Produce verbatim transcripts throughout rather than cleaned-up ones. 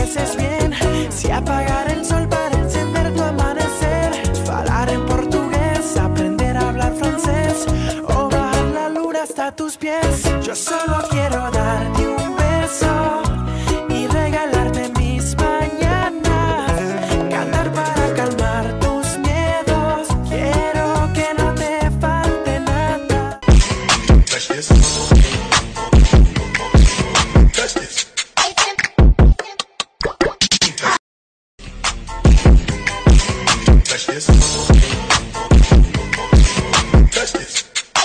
conoces bien. Si apagar el sol para encender tu amanecer, falar en portugués, aprender a hablar francés, o bajar la luna hasta tus pies. Yo solo quiero darte un beso y regalarte mis mañanas, cantar para calmar tus miedos. Quiero que no te falte nada. Touch this. Touch this. Touch this. Touch this.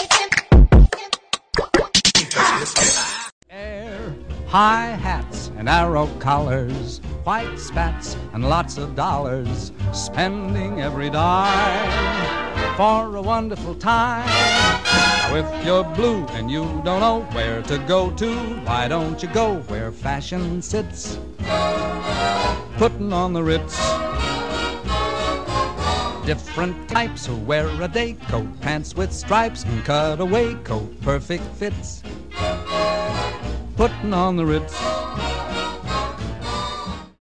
Touch this. Air, high hats and arrow collars, white spats and lots of dollars, spending every dime for a wonderful time. Now if you're blue and you don't know where to go to, why don't you go where fashion sits, putting on the Ritz. Different types who wear a day coat, pants with stripes and cutaway coat, perfect fits, putting on the Ritz.